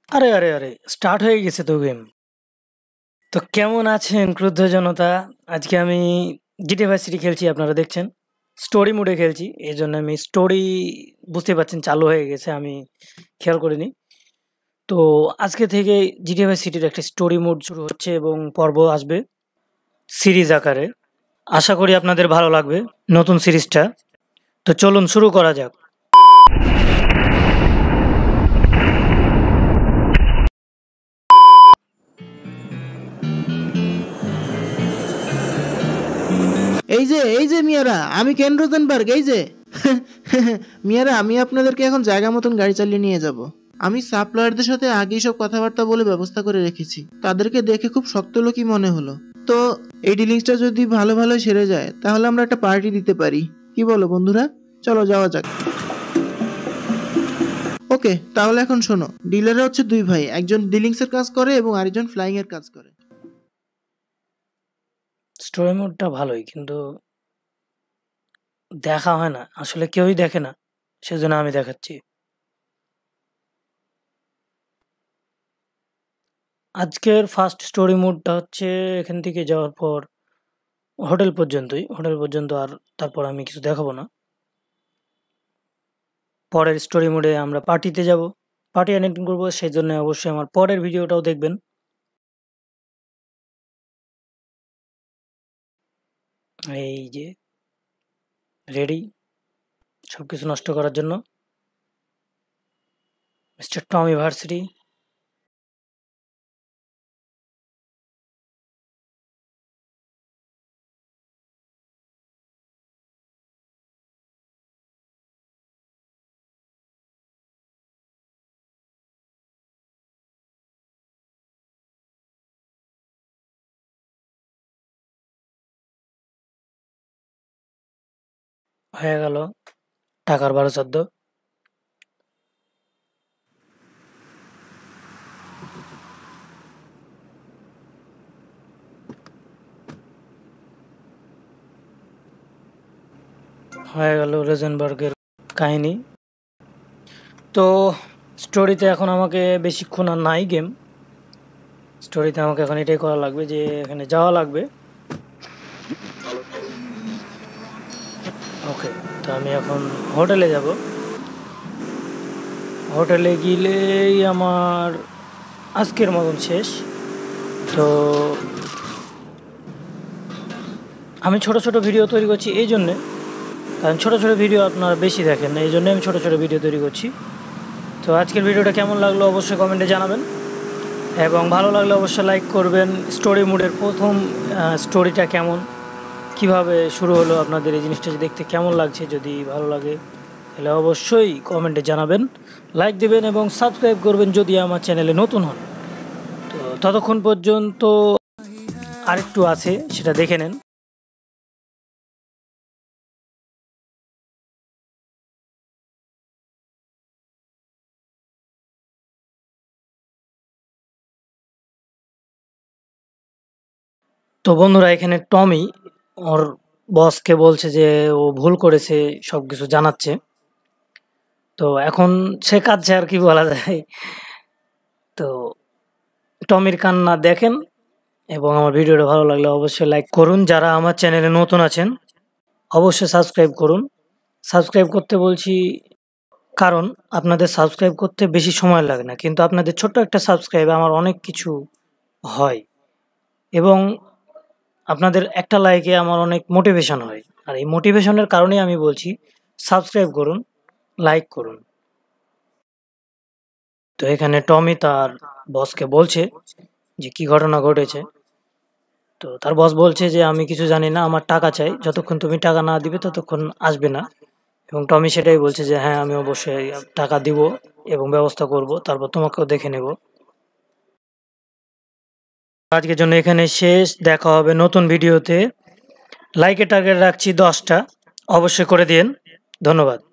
আরে আরে আরে স্টার্ট হয়ে গেছে তো গেম। তো কেমন আছেন ক্রুদ্ধ জনতা? আজকে আমি জিটি ভার্সিটি খেলছি, আপনারা দেখছেন স্টোরি মোডে খেলছি, এই জন্য আমি স্টোরি বুঝতে পারছেন চালু হয়ে গেছে, আমি খেয়াল করিনি। তো আজকে থেকে জিটি ভার্সিটির একটা স্টোরি মোড শুরু হচ্ছে এবং পর্ব আসবে সিরিজ আকারে। আশা করি আপনাদের ভালো লাগবে নতুন সিরিজটা। তো চলুন শুরু করা যাক। এই যে মিয়ারা, আমি কেন রোজেনবার্গ। এই যে মিয়ারা, আমি আপনাদেরকে এখন জায়গা মতন গাড়ি চালিয়ে নিয়ে যাব। আমি সাপ্লায়ারদের সাথে আগেই সব কথাবার্তা বলে ব্যবস্থা করে রেখেছি। তাদেরকে দেখে খুব শক্ত লোকই মনে হলো। তো এই ডিলিংসটা যদি ভালো ভালো সেরে যায় তাহলে আমরা একটা পার্টি দিতে পারি। কি বলো বন্ধুরা? চলো যাওয়া যাক। ওকে, তাহলে এখন শোনো, ডিলাররা হচ্ছে দুই ভাই, একজন ডিলিংসের কাজ করে এবং আরেকজন ফ্লাইং এর কাজ করে। স্টোরি মোডটা ভালোই, কিন্তু দেখা হয় না, আসলে কেউই দেখে না, সেজন্য আমি দেখাচ্ছি। আজকের ফার্স্ট স্টোরি মোডটা হচ্ছে এখান থেকে যাওয়ার পর হোটেল পর্যন্তই, হোটেল পর্যন্ত, আর তারপর আমি কিছু দেখাবো না। পরের স্টোরি মোডে আমরা পার্টিতে যাব, পার্টি অ্যাটেন্ড করবো, সেই জন্য অবশ্যই আমার পরের ভিডিওটাও দেখবেন। এই যে রেডি সবকিছু নষ্ট করার জন্য মিস্টার টম ইউনিভার্সিটি। হয়ে গেল টাকার 12-14। হয়ে গেল রোজেনবার্গের কাহিনী। তো স্টোরিতে এখন আমাকে বেশিক্ষণ আর নাই গেম, স্টোরিতে আমাকে এখন এটাই করা লাগবে যে এখানে যাওয়া লাগবে। ওকে, তো আমি এখন হোটেলে যাব। হোটেলে গেলেই আমার আজকের মতন শেষ। তো আমি ছোট ছোট ভিডিও তৈরি করছি এই জন্যে, কারণ ছোট ছোট ভিডিও আপনারা বেশি দেখেন, এই জন্য আমি ছোট ছোট ভিডিও তৈরি করছি। তো আজকের ভিডিওটা কেমন লাগলো অবশ্যই কমেন্টে জানাবেন, এবং ভালো লাগলে অবশ্যই লাইক করবেন। স্টোরি মোডের প্রথম স্টোরিটা কেমন, কিভাবে শুরু হলো, আপনাদের এই জিনিসটা দেখতে কেমন লাগছে, যদি ভালো লাগে তাহলে অবশ্যই কমেন্টে জানাবেন, লাইক দেবেন এবং সাবস্ক্রাইব করবেন যদি আমার চ্যানেলে নতুন হন। তো ততক্ষণ পর্যন্ত আরেকটু আছে, সেটা দেখে নেন। তো বন্ধুরা, এখানে টমি ওর বসকে বলছে যে ও ভুল করেছে, সবকিছু জানাচ্ছে। তো এখন সে কাঁদছে, আর কি বলা যায়। তো টমির কান্না দেখেন, এবং আমার ভিডিওটা ভালো লাগলে অবশ্যই লাইক করুন। যারা আমার চ্যানেলে নতুন আছেন অবশ্যই সাবস্ক্রাইব করুন। সাবস্ক্রাইব করতে বলছি কারণ আপনাদের সাবস্ক্রাইব করতে বেশি সময় লাগে না, কিন্তু আপনাদের ছোট্ট একটা সাবস্ক্রাইব আমার অনেক কিছু হয়, এবং আপনাদের একটা লাইকে আমার অনেক মোটিভেশন হয়। আর এই মোটিভেশনের কারণেই আমি বলছি সাবস্ক্রাইব করুন, লাইক করুন। তো এখানে টমি তার বসকে বলছে যে কি ঘটনা ঘটেছে। তো তার বস বলছে যে আমি কিছু জানি না, আমার টাকা চাই, যতক্ষণ তুমি টাকা না দিবে ততক্ষণ আসবে না। এবং টমি সেটাই বলছে যে হ্যাঁ, আমি অবশ্যই টাকা দিব এবং ব্যবস্থা করব, তারপর তোমাকেও দেখে নেব। আজকের জন্য এখানে শেষ, দেখা হবে নতুন ভিডিওতে। লাইকের টার্গেট রাখছি 10টা, অবশ্যই করে দিন। ধন্যবাদ।